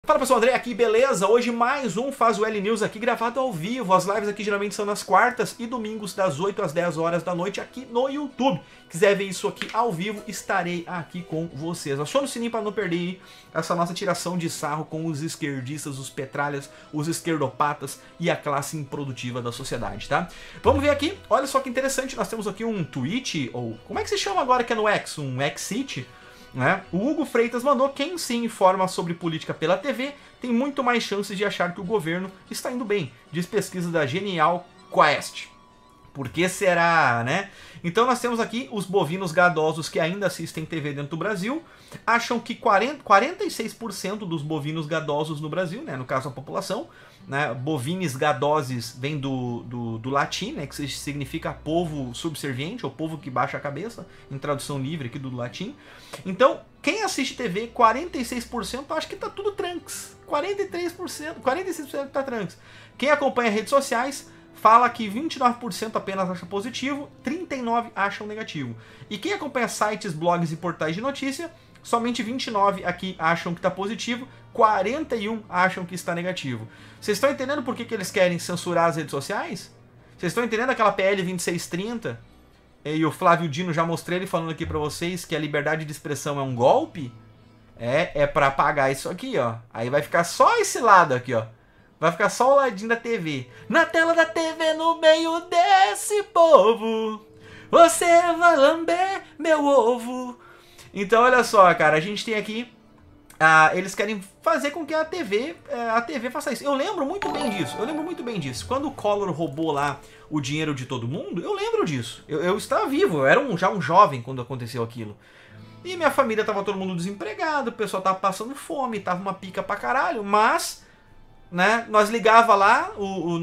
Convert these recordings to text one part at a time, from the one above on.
Fala pessoal, André aqui, beleza? Hoje mais um Faz o L News aqui gravado ao vivo. As lives aqui geralmente são nas quartas e domingos das 8 às 10 horas da noite aqui no YouTube. Quiser ver isso aqui ao vivo, estarei aqui com vocês. Aciona o sininho para não perder essa nossa tiração de sarro com os esquerdistas, os petralhas, os esquerdopatas e a classe improdutiva da sociedade, tá? Vamos ver aqui, olha só que interessante, nós temos aqui um tweet, ou como é que se chama agora que é no X? Um X-City? Né? O Hugo Freitas mandou: quem se informa sobre política pela TV tem muito mais chances de achar que o governo está indo bem, diz pesquisa da Genial Quest. Por que será, né? Então nós temos aqui os bovinos gadosos que ainda assistem TV dentro do Brasil, acham que 46% dos bovinos gadosos no Brasil, né, no caso a população, né, bovinis gadoses vem do latim, né, que significa povo subserviente, ou povo que baixa a cabeça, em tradução livre aqui do latim. Então, quem assiste TV, 46% acha que tá tudo tranks. 46% tá tranks. Quem acompanha redes sociais fala que 29% apenas acha positivo, 39% acham negativo. E quem acompanha sites, blogs e portais de notícia, somente 29% aqui acham que está positivo, 41% acham que está negativo. Vocês estão entendendo por que eles querem censurar as redes sociais? Vocês estão entendendo aquela PL 2630? E o Flávio Dino, já mostrei ele falando aqui para vocês que a liberdade de expressão é um golpe? É para apagar isso aqui, ó. Aí vai ficar só esse lado aqui, ó. Vai ficar só o ladinho da TV. Na tela da TV, no meio desse povo, você vai lamber meu ovo. Então, olha só, cara. A gente tem aqui... eles querem fazer com que a TV faça isso. Eu lembro muito bem disso. Quando o Collor roubou lá o dinheiro de todo mundo, eu lembro disso. Eu estava vivo. Eu era já um jovem quando aconteceu aquilo. E minha família tava todo mundo desempregado. O pessoal tava passando fome. Tava uma pica pra caralho. Mas... né? Nós ligava lá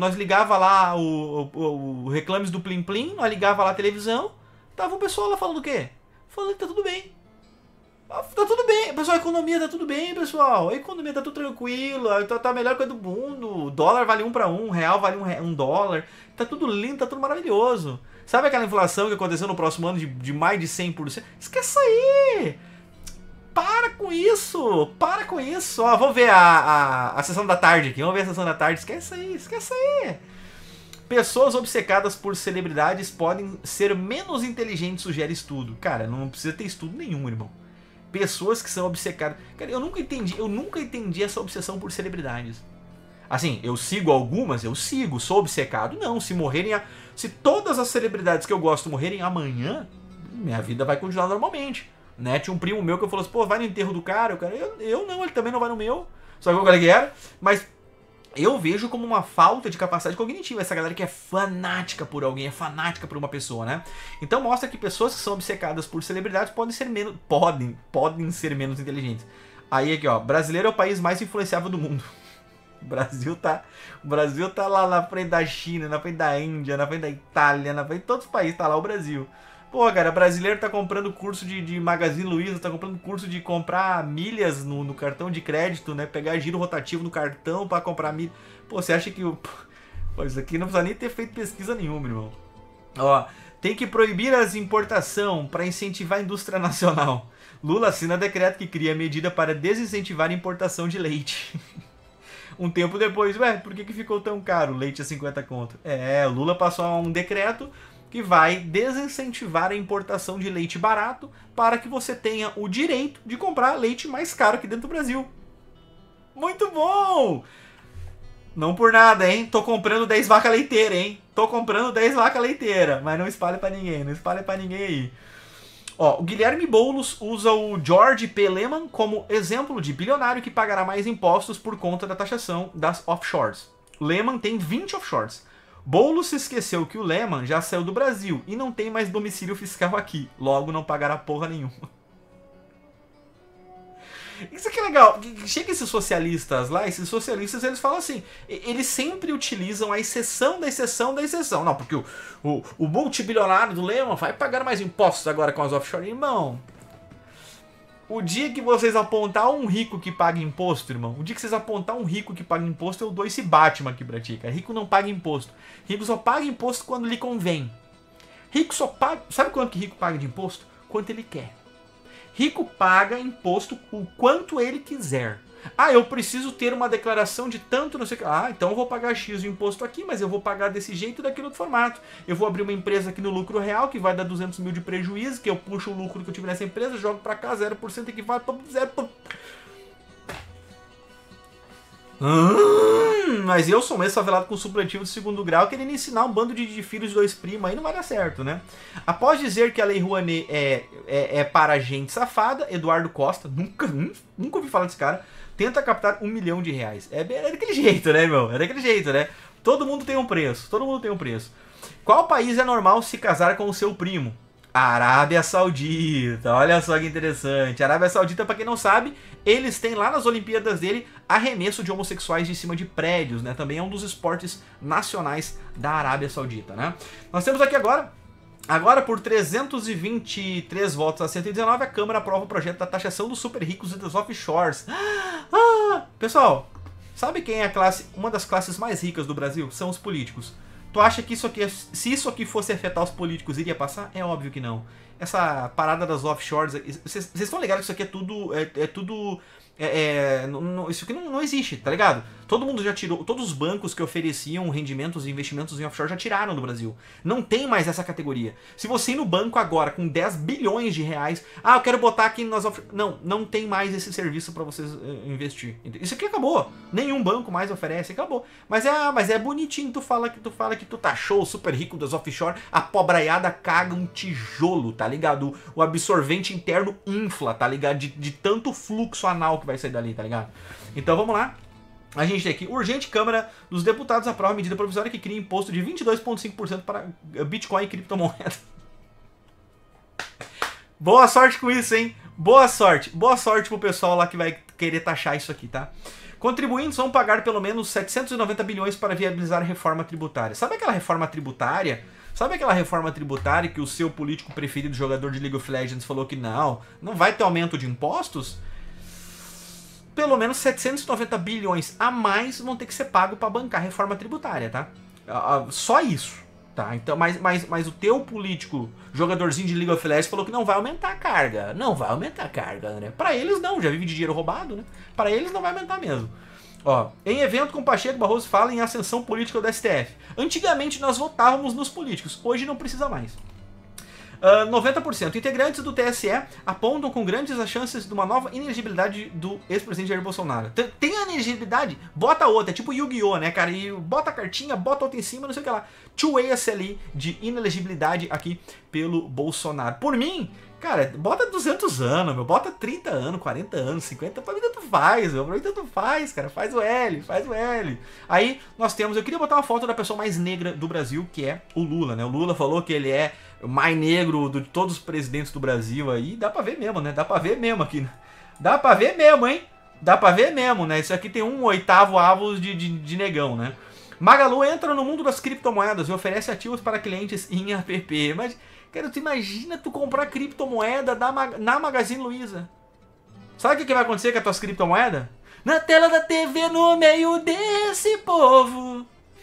o Reclames do Plim Plim, nós ligava lá a televisão, tava o pessoal lá falando o quê? Falando que tá tudo bem. Tá tudo bem, pessoal, a economia tá tudo bem, pessoal. A economia tá tudo tranquilo, tá a melhor coisa do mundo. O dólar vale 1 para 1, o real vale um dólar. Tá tudo lindo, tá tudo maravilhoso. Sabe aquela inflação que aconteceu no próximo ano de mais de 100%? Esquece aí! Para com isso! Para com isso! Ó, vamos ver a sessão da tarde aqui. Vamos ver a sessão da tarde. Esquece aí! Pessoas obcecadas por celebridades podem ser menos inteligentes, sugere estudo. Cara, não precisa ter estudo nenhum, irmão. Pessoas que são obcecadas... Cara, eu nunca entendi essa obsessão por celebridades. Assim, eu sigo algumas, sou obcecado. Não, se todas as celebridades que eu gosto morrerem amanhã, minha vida vai continuar normalmente. Né? Tinha um primo meu que eu falou assim: pô, vai no enterro do cara? Eu não, ele também não vai no meu. Só que qual é que era? Mas eu vejo como uma falta de capacidade cognitiva essa galera que é fanática por alguém, é fanática por uma pessoa, né? Então mostra que pessoas que são obcecadas por celebridades podem ser menos inteligentes. Aí aqui, ó, brasileiro é o país mais influenciável do mundo. O Brasil tá lá na frente da China, na frente da Índia, na frente da Itália, na frente de todos os países, tá lá o Brasil. Pô, cara, brasileiro tá comprando curso de Magazine Luiza, tá comprando curso de comprar milhas no cartão de crédito, né? Pegar giro rotativo no cartão pra comprar milhas. Pô, você acha que Pô, isso aqui não precisa nem ter feito pesquisa nenhuma, irmão. Ó, tem que proibir as importação pra incentivar a indústria nacional. Lula assina decreto que cria medida para desincentivar a importação de leite. Um tempo depois, por que ficou tão caro o leite a 50 conto? O Lula passou um decreto que vai desincentivar a importação de leite barato para que você tenha o direito de comprar leite mais caro aqui dentro do Brasil. Muito bom! Não por nada, hein? Tô comprando 10 vacas leiteiras, hein? Tô comprando 10 vacas leiteiras, mas não espalha pra ninguém, aí. Ó, o Guilherme Boulos usa o George P. Lehman como exemplo de bilionário que pagará mais impostos por conta da taxação das offshores. Lehman tem 20 offshores. Boulos se esqueceu que o Lehman já saiu do Brasil e não tem mais domicílio fiscal aqui, logo não pagará porra nenhuma. Isso aqui é legal. Chega esses socialistas lá, eles falam assim, eles sempre utilizam a exceção da exceção da exceção. Não, porque o multibilionário do Lehman vai pagar mais impostos agora com as offshore. Irmão, o dia que vocês apontar um rico que paga imposto, irmão, o dia que vocês apontar um rico que paga imposto, eu dou esse Batman aqui pra ti, cara. Rico não paga imposto. Rico só paga imposto quando lhe convém. Rico só paga... Sabe quanto que rico paga de imposto? Quanto ele quer. Rico paga imposto o quanto ele quiser. Ah, eu preciso ter uma declaração de tanto, não sei o que. Ah, então eu vou pagar X de imposto aqui, mas eu vou pagar desse jeito e daquele outro formato. Eu vou abrir uma empresa aqui no lucro real, que vai dar 200 mil de prejuízo, que eu puxo o lucro que eu tive nessa empresa, jogo pra cá, 0% equivale para 0%. Mas eu sou meio favelado com supletivo de segundo grau, querendo ensinar um bando de filhos de dois primos, aí não vai dar certo, né? Após dizer que a Lei Rouanet é para gente safada, Eduardo Costa, nunca ouvi falar desse cara, tenta captar R$1 milhão. É daquele jeito, né, meu? É daquele jeito, né? Todo mundo tem um preço, todo mundo tem um preço. Qual país é normal se casar com o seu primo? Arábia Saudita, olha só que interessante. Arábia Saudita, pra quem não sabe, eles têm lá nas Olimpíadas dele arremesso de homossexuais de cima de prédios, né? Também é um dos esportes nacionais da Arábia Saudita, né? Nós temos aqui agora por 323 votos a 119, a Câmara aprova o projeto da taxação dos super ricos e dos offshores. Pessoal, sabe quem é uma das classes mais ricas do Brasil? São os políticos. Tu acha que se isso aqui fosse afetar os políticos, iria passar? É óbvio que não. Essa parada das offshores, vocês estão ligados que isso aqui é tudo... isso aqui não existe, tá ligado? Todo mundo já tirou, todos os bancos que ofereciam rendimentos e investimentos em offshore já tiraram do Brasil. Não tem mais essa categoria. Se você ir no banco agora com 10 bilhões de reais, eu quero botar aqui nas offshore... Não tem mais esse serviço pra vocês investir. Isso aqui acabou. Nenhum banco mais oferece, acabou. Mas é bonitinho, tu fala que tu taxou o super rico das offshore, a pobraiada caga um tijolo, tá ligado? O absorvente interno infla, tá ligado? De tanto fluxo anal que vai sair dali, tá ligado? Então vamos lá. A gente tem aqui, urgente, Câmara dos Deputados aprova medida provisória que cria imposto de 22,5% para Bitcoin e criptomoeda. Boa sorte com isso, hein? Boa sorte pro pessoal lá que vai querer taxar isso aqui, tá? Contribuintes vão pagar pelo menos 790 bilhões para viabilizar a reforma tributária. Sabe aquela reforma tributária? Sabe aquela reforma tributária que o seu político preferido, jogador de League of Legends, falou que não vai ter aumento de impostos? Pelo menos 790 bilhões a mais vão ter que ser pagos para bancar a reforma tributária, tá? Só isso, tá? Então, mas o teu político, jogadorzinho de League of Legends, falou que não vai aumentar a carga. Não vai aumentar a carga, né? Para eles não, já vive de dinheiro roubado, né? Para eles não vai aumentar mesmo. Ó, em evento com Pacheco, Barroso fala em ascensão política do STF. Antigamente nós votávamos nos políticos, hoje não precisa mais. 90%. Integrantes do TSE apontam com grandes as chances de uma nova inelegibilidade do ex-presidente Jair Bolsonaro. Tem a inelegibilidade? Bota outra, é tipo Yu-Gi-Oh, né, cara? E bota a cartinha, bota outra em cima, não sei o que lá. Two-way SLI de inelegibilidade aqui pelo Bolsonaro. Por mim, cara, bota 200 anos, meu. Bota 30 anos, 40 anos, 50. Pra mim tanto faz, meu. Pra mim tanto faz, cara. Faz o L. Aí nós temos... Eu queria botar uma foto da pessoa mais negra do Brasil, que é o Lula, né? O Lula falou que ele é o mais negro de todos os presidentes do Brasil aí. Dá pra ver mesmo, né? Dá pra ver mesmo aqui. Dá pra ver mesmo, hein? Dá pra ver mesmo, né? Isso aqui tem 1/8 avos de negão, né? Magalu entra no mundo das criptomoedas e oferece ativos para clientes em app. Mas... Cara, tu imagina tu comprar criptomoeda na Magazine Luiza. Sabe o que vai acontecer com as tuas criptomoedas? Na tela da TV, no meio desse povo.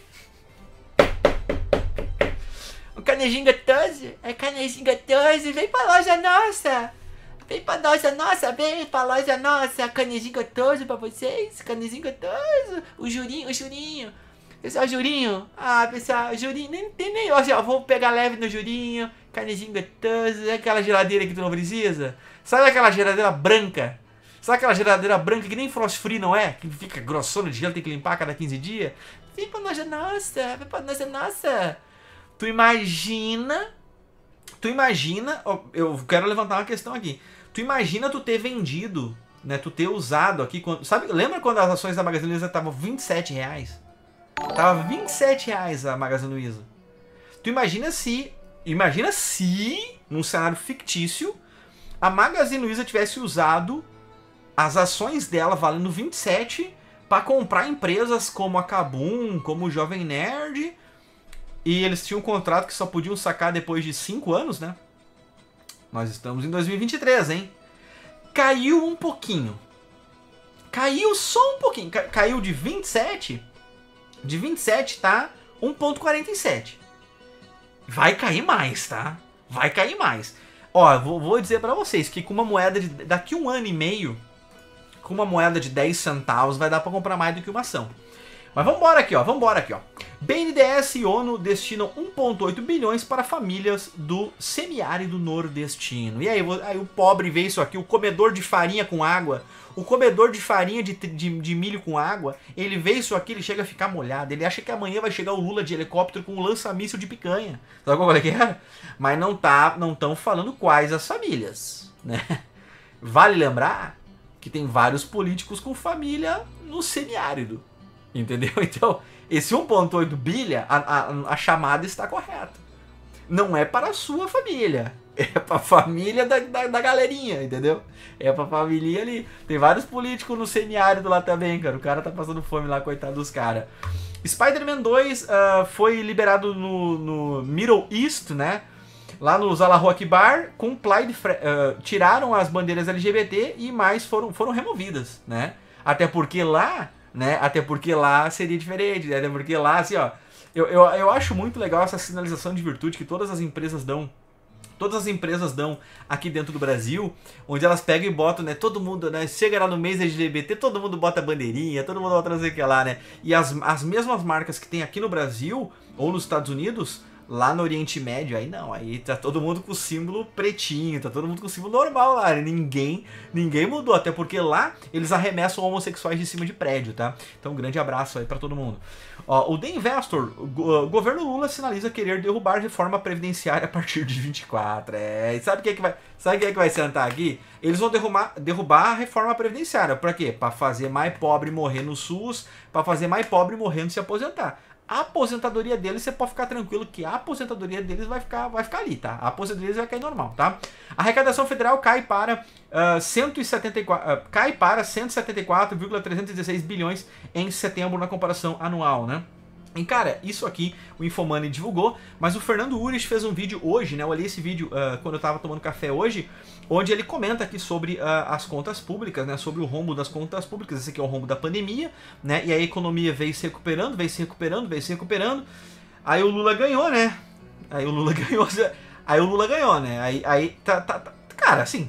O Canejinho gostoso. É Canejinho gostoso. Vem pra loja nossa. Vem pra loja nossa. Canejinho gostoso pra vocês. Canejinho gostoso. O Jurinho. Pessoal, Jurinho. Pessoal, Jurinho. Nem eu. Já vou pegar leve no Jurinho. Carnezinho gostoso. É aquela geladeira que tu não precisa? Sabe aquela geladeira branca? Sabe aquela geladeira branca que nem frost free não é? Que fica grossona de gelo, tem que limpar a cada 15 dias? Vem pra loja nossa. Tu imagina... Eu quero levantar uma questão aqui. Tu imagina tu ter vendido, né? Tu ter usado aqui... Lembra quando as ações da Magazine Luiza estavam R$27? Tava R$27 a Magazine Luiza. Tu imagina se, num cenário fictício, a Magazine Luiza tivesse usado as ações dela valendo 27 para comprar empresas como a Kabum, como o Jovem Nerd, e eles tinham um contrato que só podiam sacar depois de 5 anos, né? Nós estamos em 2023, hein? Caiu um pouquinho. Caiu só um pouquinho. Caiu de 27... De 27 tá 1,47. Vai cair mais, tá? Vai cair mais. Ó, vou dizer pra vocês que com uma moeda de daqui 1 ano e meio, com uma moeda de 10 centavos vai dar para comprar mais do que uma ação. Mas vambora aqui, ó. BNDES e ONU destinam 1,8 bilhões para famílias do semiárido nordestino. E aí o pobre vê isso aqui, o comedor de farinha com água, o comedor de farinha de milho com água, ele vê isso aqui, ele chega a ficar molhado, ele acha que amanhã vai chegar o Lula de helicóptero com um lança-míssil de picanha. Sabe qual é que é? Mas não estão falando quais as famílias, né? Vale lembrar que tem vários políticos com família no semiárido. Entendeu? Então, esse 1,8 bilhão, a chamada está correta. Não é para a sua família. É para a família da galerinha, entendeu? É para a família ali. Tem vários políticos no semiárido lá também, cara. O cara tá passando fome lá, coitado dos caras. Spider-Man 2 foi liberado no Middle East, né? Lá no Allahu Akbar, com Pride, tiraram as bandeiras LGBT e mais foram removidas, né? Até porque lá seria diferente, né? Até porque lá, assim, ó, eu acho muito legal essa sinalização de virtude que todas as empresas dão aqui dentro do Brasil, onde elas pegam e botam, né, todo mundo, né, chega lá no mês LGBT, todo mundo bota bandeirinha, todo mundo bota não sei o que lá, né, e as mesmas marcas que tem aqui no Brasil, ou nos Estados Unidos, lá no Oriente Médio, aí não, aí tá todo mundo com o símbolo pretinho, tá todo mundo com o símbolo normal lá, ninguém mudou, até porque lá eles arremessam homossexuais de cima de prédio, tá? Então um grande abraço aí pra todo mundo. Ó, o The Investor, o governo Lula sinaliza querer derrubar a reforma previdenciária a partir de 24, e sabe quem é que vai sentar aqui? Eles vão derrubar a reforma previdenciária, pra quê? Pra fazer mais pobre morrer no SUS, pra fazer mais pobre morrendo se aposentar. A aposentadoria deles, você pode ficar tranquilo que a aposentadoria deles vai ficar ali, tá? A aposentadoria deles vai cair normal, tá? A arrecadação federal cai para 174,316 bilhões em setembro na comparação anual, né? E cara, isso aqui o Infomoney divulgou, mas o Fernando Urich fez um vídeo hoje, né? Eu olhei esse vídeo quando eu tava tomando café hoje, onde ele comenta aqui sobre as contas públicas, né? Sobre o rombo das contas públicas. Esse aqui é o rombo da pandemia, né? E a economia veio se recuperando. Aí o Lula ganhou, né? Aí o Lula ganhou, né? Aí cara, assim,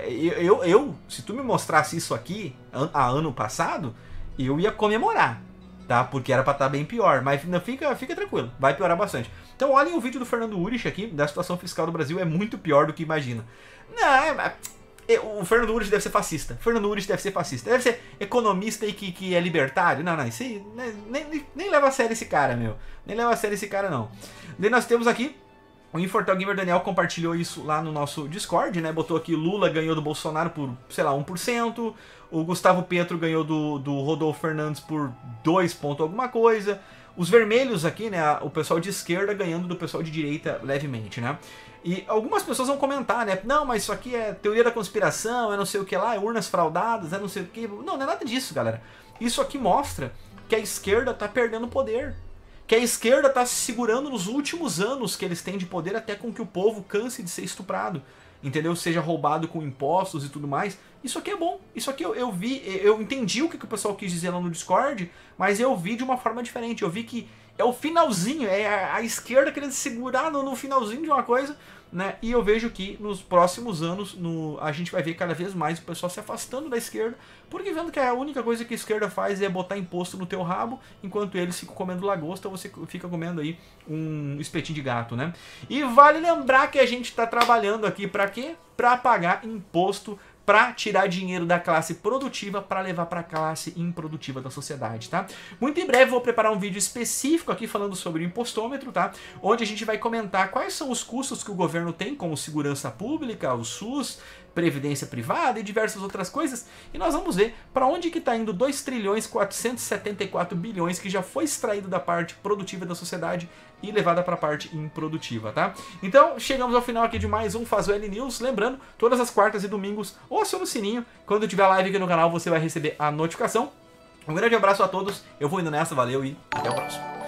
se tu me mostrasse isso aqui ano passado, eu ia comemorar. Tá? Porque era pra estar bem pior, mas não, fica tranquilo, vai piorar bastante. Então olhem o vídeo do Fernando Urich aqui, da situação fiscal do Brasil, é muito pior do que imagina. Não, o Fernando Urich deve ser fascista, deve ser economista e que é libertário. Não, isso aí, nem leva a sério esse cara, meu. Nem leva a sério esse cara, não. Daí nós temos aqui, o Infortal Gamer Daniel compartilhou isso lá no nosso Discord, né? Botou aqui, Lula ganhou do Bolsonaro por, sei lá, 1%. O Gustavo Petro ganhou do Rodolfo Fernandes por 2 pontos alguma coisa. Os vermelhos aqui, né? O pessoal de esquerda ganhando do pessoal de direita levemente, né? E algumas pessoas vão comentar, né? Não, mas isso aqui é teoria da conspiração, é não sei o que lá, é urnas fraudadas, é não sei o que. Não é nada disso, galera. Isso aqui mostra que a esquerda tá perdendo poder. Que a esquerda está se segurando nos últimos anos que eles têm de poder até com que o povo canse de ser estuprado, entendeu? Seja roubado com impostos e tudo mais. Isso aqui é bom. Isso aqui eu entendi o que o pessoal quis dizer lá no Discord, mas eu vi de uma forma diferente. Eu vi que é o finalzinho, é a esquerda querendo se segurar no finalzinho de uma coisa, né? E eu vejo que nos próximos anos a gente vai ver cada vez mais o pessoal se afastando da esquerda, porque vendo que a única coisa que a esquerda faz é botar imposto no teu rabo, enquanto eles ficam comendo lagosta, você fica comendo aí um espetinho de gato, né? E vale lembrar que a gente está trabalhando aqui para quê? Para pagar imposto, para tirar dinheiro da classe produtiva para levar para a classe improdutiva da sociedade, tá? Muito em breve vou preparar um vídeo específico aqui falando sobre o impostômetro, tá? Onde a gente vai comentar quais são os custos que o governo tem, como segurança pública, o SUS, previdência privada e diversas outras coisas, e nós vamos ver para onde que está indo 2.474 bilhões que já foi extraído da parte produtiva da sociedade e levada para a parte improdutiva, tá? Então, chegamos ao final aqui de mais um Faz o L News, lembrando, todas as quartas e domingos, ou aciona o sininho, quando tiver live aqui no canal você vai receber a notificação. Um grande abraço a todos, eu vou indo nessa, valeu e até o próximo.